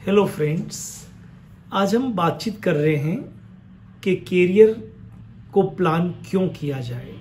Hello friends, आज हम बातचीत कर रहे हैं कि कैरियर को प्लान क्यों किया जाए।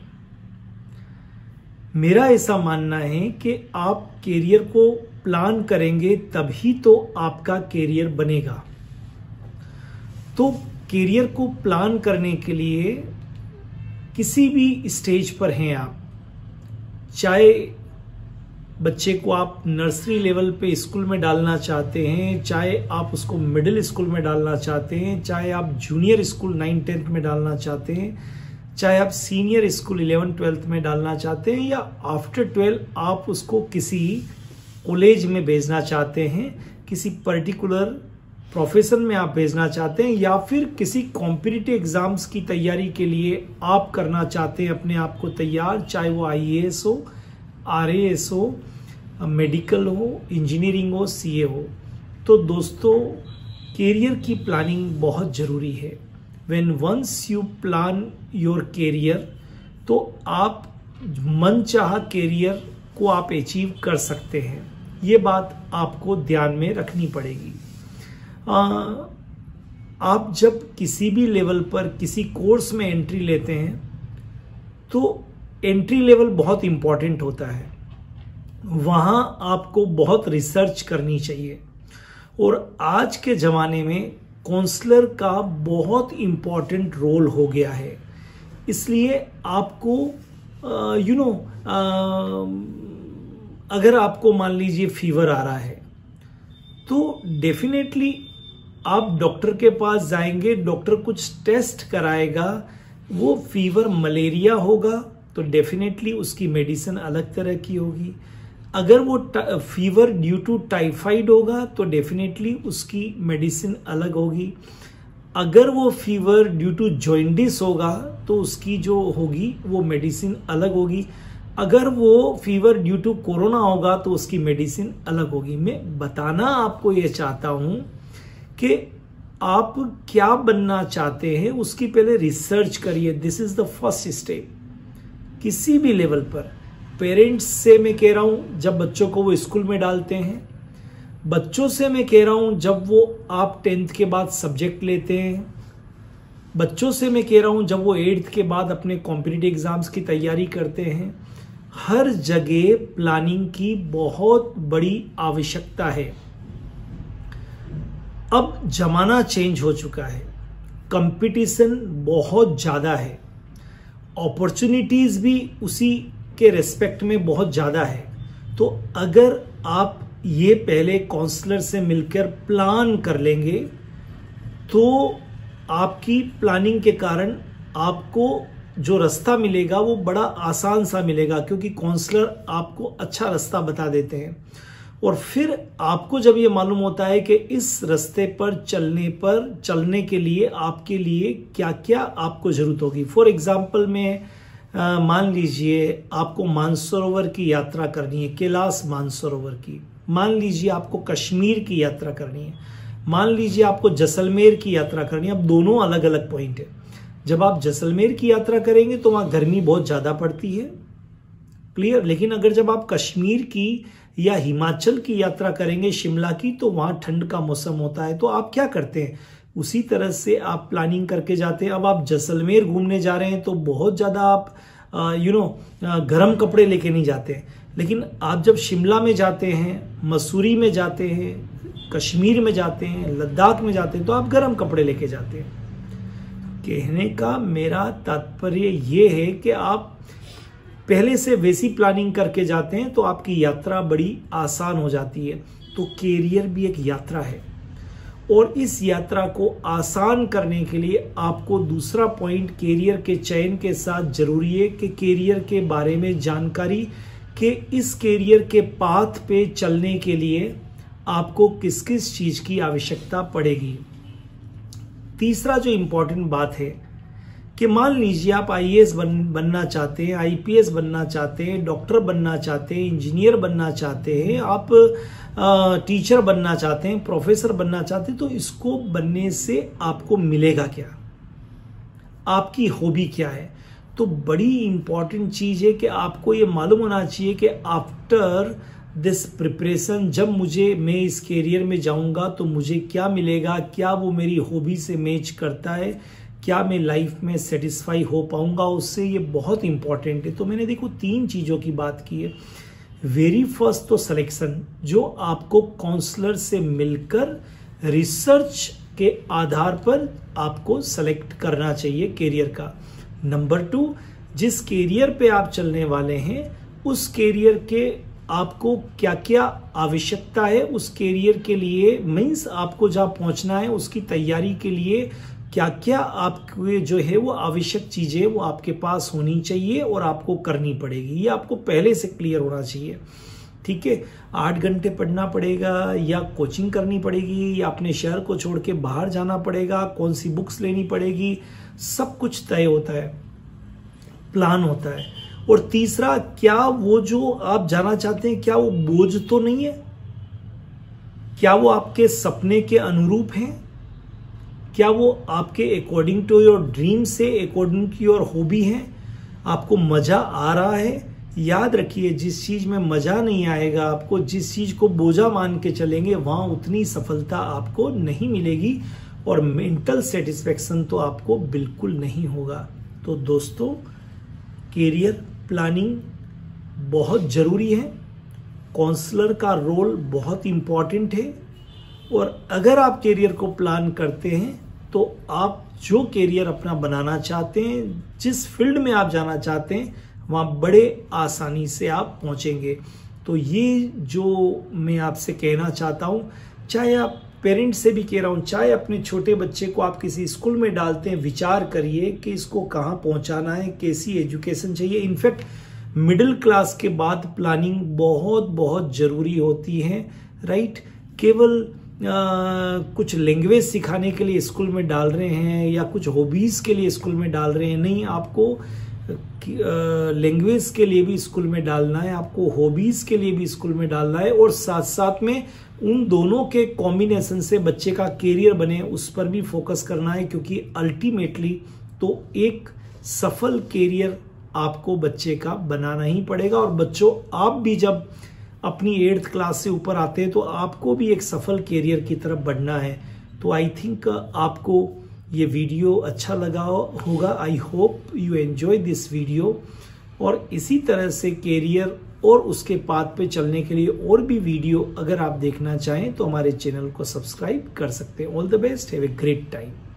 मेरा ऐसा मानना है कि आप कैरियर को प्लान करेंगे तभी तो आपका कैरियर बनेगा। तो कैरियर को प्लान करने के लिए किसी भी स्टेज पर हैं आप, चाहे बच्चे को आप नर्सरी लेवल पे स्कूल में डालना चाहते हैं, चाहे आप उसको मिडिल स्कूल में डालना चाहते हैं, चाहे आप जूनियर स्कूल 9th-10th में डालना चाहते हैं, चाहे आप सीनियर स्कूल 11th-12th में डालना चाहते हैं, या आफ्टर 12 आप उसको किसी कॉलेज में भेजना चाहते हैं, किसी पर्टिकुलर प्रोफेशन में आप भेजना चाहते हैं, या फिर किसी कॉम्पिटिटिव एग्जाम्स की तैयारी के लिए आप करना चाहते हैं अपने आप को तैयार, चाहे वो IAS हो, RAS हो, मेडिकल हो, इंजीनियरिंग हो, CA हो। तो दोस्तों, कैरियर की प्लानिंग बहुत ज़रूरी है। When once you plan your career, तो आप मनचाहा कैरियर को आप अचीव कर सकते हैं। ये बात आपको ध्यान में रखनी पड़ेगी। आप जब किसी भी लेवल पर किसी कोर्स में एंट्री लेते हैं तो एंट्री लेवल बहुत इंपॉर्टेंट होता है। वहाँ आपको बहुत रिसर्च करनी चाहिए, और आज के ज़माने में काउंसलर का बहुत इम्पॉर्टेंट रोल हो गया है। इसलिए आपको अगर आपको मान लीजिए फीवर आ रहा है तो डेफिनेटली आप डॉक्टर के पास जाएंगे, डॉक्टर कुछ टेस्ट कराएगा, वो फीवर मलेरिया होगा तो डेफिनेटली उसकी मेडिसिन अलग तरह की होगी। अगर वो फीवर ड्यू टू टाइफाइड होगा तो डेफिनेटली उसकी मेडिसिन अलग होगी। अगर वो फीवर ड्यू टू जॉइंडिस होगा तो उसकी जो होगी वो मेडिसिन अलग होगी। अगर वो फीवर ड्यू टू कोरोना होगा तो उसकी मेडिसिन अलग होगी। मैं बताना आपको ये चाहता हूं कि आप क्या बनना चाहते हैं उसकी पहले रिसर्च करिए। This is the first step. किसी भी लेवल पर पेरेंट्स से मैं कह रहा हूं जब बच्चों को वो स्कूल में डालते हैं, बच्चों से मैं कह रहा हूं जब वो आप 10th के बाद सब्जेक्ट लेते हैं, बच्चों से मैं कह रहा हूं जब वो 8th के बाद अपने कॉम्पिटिटिव एग्जाम्स की तैयारी करते हैं। हर जगह प्लानिंग की बहुत बड़ी आवश्यकता है। अब जमाना चेंज हो चुका है, कंपटीशन बहुत ज्यादा है, अपॉर्चुनिटीज भी उसी के रेस्पेक्ट में बहुत ज्यादा है। तो अगर आप ये पहले काउंसलर से मिलकर प्लान कर लेंगे तो आपकी प्लानिंग के कारण आपको जो रास्ता मिलेगा वो बड़ा आसान सा मिलेगा, क्योंकि काउंसलर आपको अच्छा रास्ता बता देते हैं। और फिर आपको जब ये मालूम होता है कि इस रास्ते पर चलने के लिए आपके लिए क्या क्या आपको जरूरत होगी। फॉर एग्जाम्पल में मान लीजिए आपको मानसरोवर की यात्रा करनी है, कैलाश मानसरोवर की। मान लीजिए आपको कश्मीर की यात्रा करनी है, मान लीजिए आपको जैसलमेर की यात्रा करनी है। अब दोनों अलग अलग पॉइंट है। जब आप जैसलमेर की यात्रा करेंगे तो वहां गर्मी बहुत ज्यादा पड़ती है, क्लियर। लेकिन अगर जब आप कश्मीर की या हिमाचल की यात्रा करेंगे, शिमला की, तो वहां ठंड का मौसम होता है। तो आप क्या करते हैं, उसी तरह से आप प्लानिंग करके जाते हैं। अब आप जैसलमेर घूमने जा रहे हैं तो बहुत ज्यादा आप गर्म कपड़े लेके नहीं जाते हैं। लेकिन आप जब शिमला में जाते हैं, मसूरी में जाते हैं, कश्मीर में जाते हैं, लद्दाख में जाते हैं, तो आप गर्म कपड़े लेके जाते हैं। कहने का मेरा तात्पर्य ये है कि आप पहले से वैसी प्लानिंग करके जाते हैं तो आपकी यात्रा बड़ी आसान हो जाती है। तो कैरियर भी एक यात्रा है, और इस यात्रा को आसान करने के लिए आपको दूसरा पॉइंट कैरियर के चयन के साथ जरूरी है कि कैरियर के बारे में जानकारी, कि इस कैरियर के पाथ पे चलने के लिए आपको किस किस चीज की आवश्यकता पड़ेगी। तीसरा जो इंपॉर्टेंट बात है कि मान लीजिए आप IAS बनना चाहते हैं, IPS बनना चाहते हैं, डॉक्टर बनना चाहते हैं, इंजीनियर बनना चाहते हैं, आप टीचर बनना चाहते हैं, प्रोफेसर बनना चाहते हैं, तो इसको बनने से आपको मिलेगा क्या, आपकी हॉबी क्या है। तो बड़ी इंपॉर्टेंट चीज है कि आपको ये मालूम होना चाहिए कि आफ्टर दिस प्रिपरेशन, जब मैं इस कैरियर में जाऊंगा तो मुझे क्या मिलेगा, क्या वो मेरी हॉबी से मैच करता है, क्या मैं लाइफ में सेटिस्फाई हो पाऊंगा उससे, ये बहुत इंपॉर्टेंट है। तो मैंने देखो 3 चीज़ों की बात की है। वेरी फर्स्ट तो सिलेक्शन, जो आपको काउंसलर से मिलकर रिसर्च के आधार पर आपको सेलेक्ट करना चाहिए कैरियर का। नंबर 2, जिस कैरियर पे आप चलने वाले हैं उस कैरियर के आपको क्या क्या आवश्यकता है, उस कैरियर के लिए मीन्स आपको जहाँ पहुँचना है उसकी तैयारी के लिए क्या क्या आपके जो है वो आवश्यक चीजें वो आपके पास होनी चाहिए और आपको करनी पड़ेगी। ये आपको पहले से क्लियर होना चाहिए, ठीक है। 8 घंटे पढ़ना पड़ेगा या कोचिंग करनी पड़ेगी या अपने शहर को छोड़ के बाहर जाना पड़ेगा, कौन सी बुक्स लेनी पड़ेगी, सब कुछ तय होता है, प्लान होता है। और तीसरा, क्या वो जो आप जाना चाहते हैं क्या वो बोझ तो नहीं है, क्या वो आपके सपने के अनुरूप है, क्या वो आपके अकॉर्डिंग टू योर ड्रीम से, अकॉर्डिंग टू योर हॉबी है, आपको मजा आ रहा है। याद रखिए, जिस चीज में मजा नहीं आएगा आपको, जिस चीज को बोझा मान के चलेंगे, वहां उतनी सफलता आपको नहीं मिलेगी और मेंटल सेटिस्फेक्शन तो आपको बिल्कुल नहीं होगा। तो दोस्तों, कैरियर प्लानिंग बहुत जरूरी है, काउंसलर का रोल बहुत इंपॉर्टेंट है। और अगर आप कैरियर को प्लान करते हैं तो आप जो कैरियर अपना बनाना चाहते हैं, जिस फील्ड में आप जाना चाहते हैं, वहाँ बड़े आसानी से आप पहुँचेंगे। तो ये जो मैं आपसे कहना चाहता हूँ, चाहे आप पेरेंट्स से भी कह रहा हूँ, चाहे अपने छोटे बच्चे को आप किसी स्कूल में डालते हैं, विचार करिए कि इसको कहाँ पहुँचाना है, कैसी एजुकेशन चाहिए। इनफैक्ट मिडिल क्लास के बाद प्लानिंग बहुत बहुत ज़रूरी होती है, राइट। केवल कुछ लैंग्वेज सिखाने के लिए स्कूल में डाल रहे हैं या कुछ हॉबीज के लिए स्कूल में डाल रहे हैं, नहीं, आपको लैंग्वेज के लिए भी स्कूल में डालना है, आपको हॉबीज के लिए भी स्कूल में डालना है, और साथ साथ में उन दोनों के कॉम्बिनेशन से बच्चे का कैरियर बने उस पर भी फोकस करना है। क्योंकि अल्टीमेटली तो एक सफल कैरियर आपको बच्चे का बनाना ही पड़ेगा। और बच्चों, आप भी जब अपनी 8th क्लास से ऊपर आते हैं तो आपको भी एक सफल कैरियर की तरफ बढ़ना है। तो आई थिंक आपको ये वीडियो अच्छा लगा होगा। I hope you enjoy this video. और इसी तरह से कैरियर और उसके पाथ पे चलने के लिए और भी वीडियो अगर आप देखना चाहें तो हमारे चैनल को सब्सक्राइब कर सकते हैं। All the best, have a great time.